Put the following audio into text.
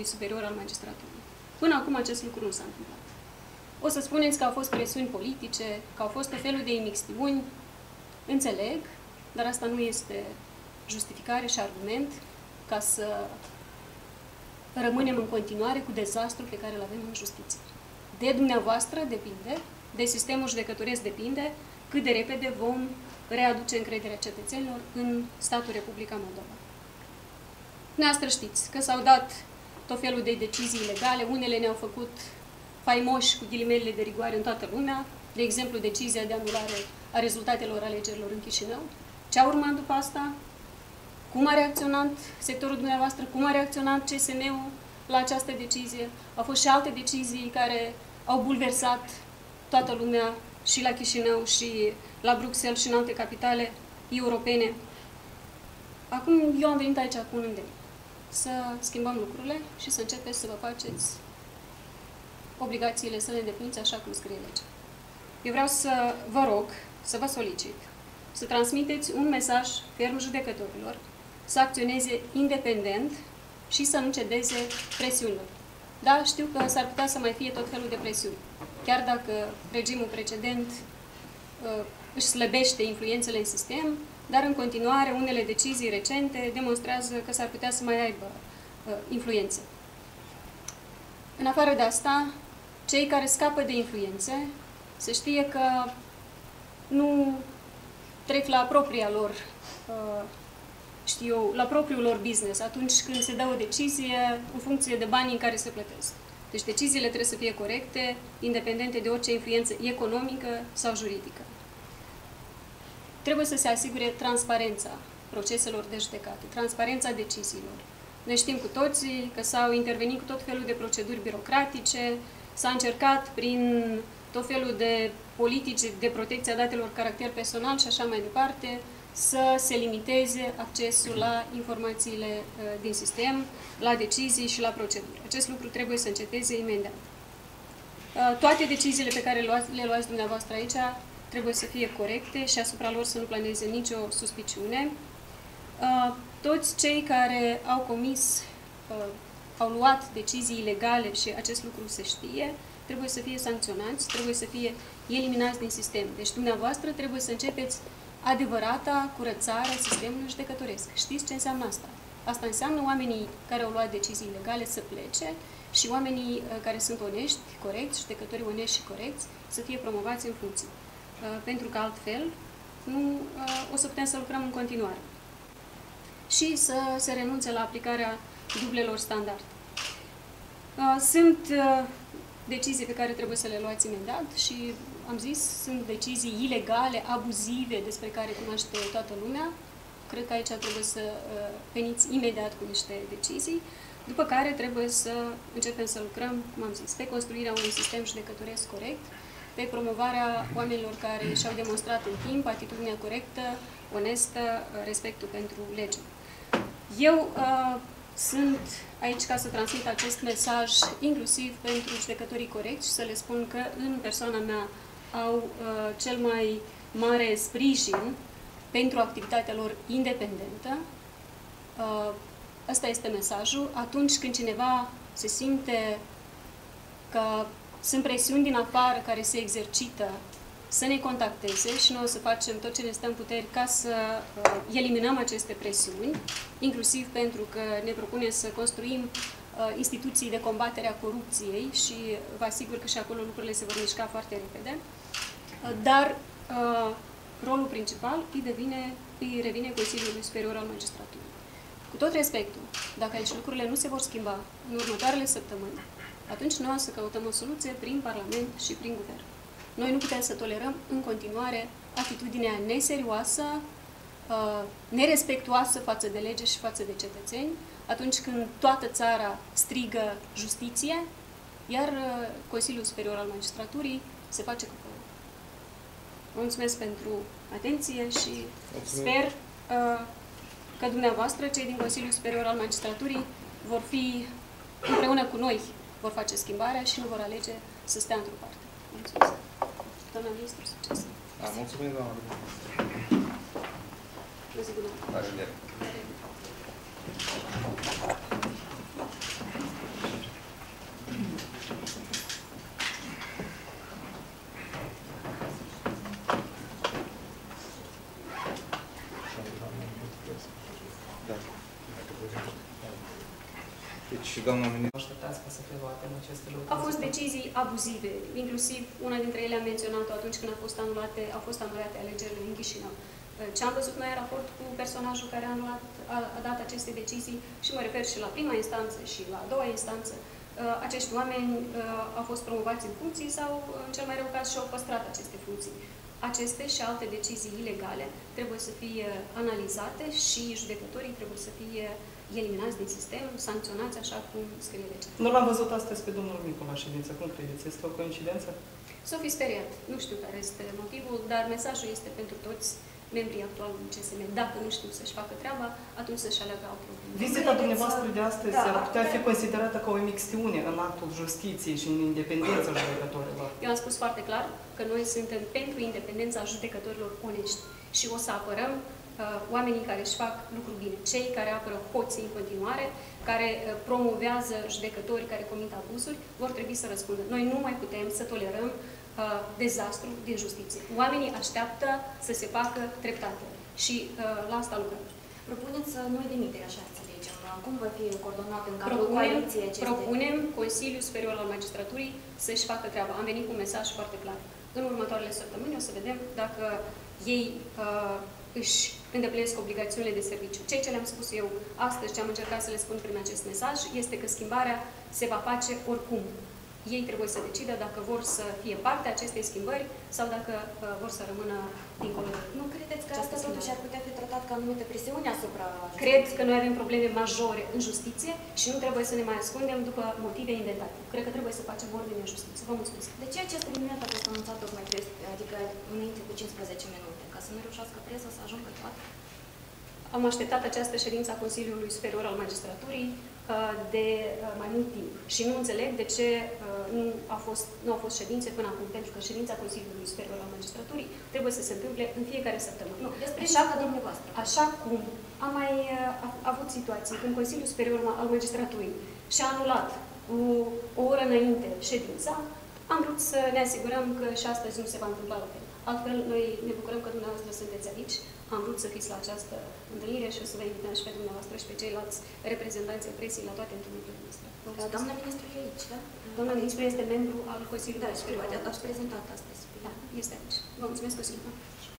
Consiliului Superior al Magistraturii. Până acum acest lucru nu s-a întâmplat. O să spuneți că au fost presiuni politice, că au fost tot felul de imixtiuni. Înțeleg, dar asta nu este justificare și argument ca să rămânem în continuare cu dezastrul pe care îl avem în justiție. De dumneavoastră depinde, de sistemul judecătoresc depinde, cât de repede vom readuce încrederea cetățenilor în statul Republica Moldova. Dumneavoastră știți că s-au dat tot felul de decizii ilegale, unele ne-au făcut faimoși cu ghilimelele de rigoare în toată lumea, de exemplu decizia de anulare a rezultatelor alegerilor în Chișinău. Ce a urmat după asta? Cum a reacționat sectorul dumneavoastră? Cum a reacționat CSM-ul la această decizie? Au fost și alte decizii care au bulversat toată lumea și la Chișinău și la Bruxelles și în alte capitale europene. Acum eu am venit aici cu un îndemn. Să schimbăm lucrurile și să începeți să vă faceți obligațiile, să le îndepliniți așa cum scrie legea. Eu vreau să vă rog, să vă solicit, să transmiteți un mesaj ferm judecătorilor, să acționeze independent și să nu cedeze presiunilor. Da, știu că s-ar putea să mai fie tot felul de presiuni. Chiar dacă regimul precedent își slăbește influențele în sistem, dar în continuare unele decizii recente demonstrează că s-ar putea să mai aibă influențe. În afară de asta, cei care scapă de influențe, se știe că nu trec la propria lor, la propriul lor business atunci când se dă o decizie în funcție de banii în care se plătesc. Deci deciziile trebuie să fie corecte, independente de orice influență economică sau juridică. Trebuie să se asigure transparența proceselor de judecată, transparența deciziilor. Noi știm cu toții că s-au intervenit cu tot felul de proceduri birocratice, s-a încercat prin tot felul de politici de protecție a datelor caracter personal și așa mai departe, să se limiteze accesul la informațiile din sistem, la decizii și la proceduri. Acest lucru trebuie să înceteze imediat. Toate deciziile pe care le luați dumneavoastră aici trebuie să fie corecte și asupra lor să nu planeze nicio suspiciune. Toți cei care au comis, au luat decizii ilegale și acest lucru se știe, trebuie să fie sancționați, trebuie să fie eliminați din sistem. Deci dumneavoastră trebuie să începeți adevărata curățare a sistemului judecătoresc. Știți ce înseamnă asta? Asta înseamnă oamenii care au luat decizii ilegale să plece și oamenii care sunt onești, corecți, judecătorii onești și corecți, să fie promovați în funcție. Pentru că altfel nu o să putem să lucrăm în continuare. Și să se renunțe la aplicarea dublelor standarde. Sunt decizii pe care trebuie să le luați imediat și, am zis, sunt decizii ilegale, abuzive, despre care cunoaște toată lumea. Cred că aici trebuie să veniți imediat cu niște decizii, după care trebuie să începem să lucrăm, cum am zis, pe construirea unui sistem judecătoresc corect, pe promovarea oamenilor care și-au demonstrat în timp atitudinea corectă, onestă, respectul pentru lege. Eu sunt aici ca să transmit acest mesaj inclusiv pentru judecătorii corecți și să le spun că în persoana mea au cel mai mare sprijin pentru activitatea lor independentă. Ăsta este mesajul. Atunci când cineva se simte că sunt presiuni din afară care se exercită, să ne contacteze și noi o să facem tot ce ne stă în puteri ca să eliminăm aceste presiuni, inclusiv pentru că ne propunem să construim instituții de combatere a corupției și vă asigur că și acolo lucrurile se vor mișca foarte repede. Dar rolul principal îi revine Consiliului Superior al Magistraturii. Cu tot respectul, dacă aici lucrurile nu se vor schimba în următoarele săptămâni, atunci noi o să căutăm o soluție prin Parlament și prin Guvern. Noi nu putem să tolerăm în continuare atitudinea neserioasă, nerespectuoasă față de lege și față de cetățeni, atunci când toată țara strigă justiție, iar Consiliul Superior al Magistraturii se face cu părul. Vă mulțumesc pentru atenție și sper că dumneavoastră, cei din Consiliul Superior al Magistraturii, vor fi împreună cu noi, vor face schimbarea și nu vor alege să stea într-o parte. Mulțumesc. Doamna ministru, succes! Da, mulțumim, doamna ministru. La revedere! Deci, doamna ministru... Așteptați ca să fie luate în aceste lucruri? Au fost decizii abuzive, inclusiv una dintre ele am menționat-o atunci când au fost anulate alegerile în Chișinău. Ce am văzut noi în raport cu personajul care a dat aceste decizii, și mă refer și la prima instanță și la a doua instanță, acești oameni au fost promovați în funcții sau, în cel mai rău caz, și-au păstrat aceste funcții. Aceste și alte decizii ilegale trebuie să fie analizate și judecătorii trebuie să fie eliminați din sistem, sancționați așa cum scrie legea. Nu l-am văzut astăzi pe domnul Micu la ședință. Cum credeți? Este o coincidență? S-o fi speriat. Nu știu care este motivul, dar mesajul este pentru toți membrii actualului CSM. Dacă nu știu să-și facă treaba, atunci să-și aleagă alt lucru. Vizita dumneavoastră de astăzi ar putea fi considerată ca o imixtiune în actul justiției și în independența judecătorilor. Eu am spus foarte clar că noi suntem pentru independența judecătorilor onești și o să apărăm oamenii care își fac lucruri bine. Cei care apără hoții în continuare, care promovează judecători care comit abuzuri, vor trebui să răspundă. Noi nu mai putem să tolerăm dezastru din justiție. Oamenii așteaptă să se facă dreptate și la asta lucrăm. Propuneți să nu-i demitere, așa înțelegem. Cum va fi coordonat în cadrul coaliției acestei? Propunem Consiliul Superior al Magistraturii să-și facă treaba. Am venit cu un mesaj foarte clar. În următoarele săptămâni o să vedem dacă ei își îndeplinesc obligațiunile de serviciu. Ceea ce le-am spus eu astăzi, ce am încercat să le spun prin acest mesaj, este că schimbarea se va face oricum. Ei trebuie să decidă dacă vor să fie parte a acestei schimbări sau dacă vor să rămână dincolo. Nu credeți că asta totuși ar putea fi tratat ca anumită presiune asupra justiției? Cred că noi avem probleme majore în justiție și nu trebuie să ne mai ascundem după motive inventate. Cred că trebuie să facem ordine în justiție. Vă mulțumesc. De ce acest eveniment a fost anunțat tocmai adică înainte cu 15 minute? Ca să nu reușească presa să ajungă toată? Am așteptat această ședință a Consiliului Superior al Magistraturii de mai mult timp. Și nu înțeleg de ce nu au fost ședințe până acum, pentru că ședința Consiliului Superior al Magistraturii trebuie să se întâmple în fiecare săptămână. Nu, despre dumneavoastră. Așa cum am mai avut situații când Consiliul Superior al Magistraturii și-a anulat cu o oră înainte ședința, am vrut să ne asigurăm că și astăzi nu se va întâmpla la fel. Altfel, noi ne bucurăm că dumneavoastră sunteți aici. Am vrut să fiți la această întâlnire și o să vă invităm și pe dumneavoastră și pe ceilalți reprezentanți ai presei la toate întâlnirile noastre. Doamna ministru e aici, da? Doamna ministru este membru al Consiliului Superior. Ați prezentat astăzi. Da, este aici. Vă mulțumesc, Consiliul.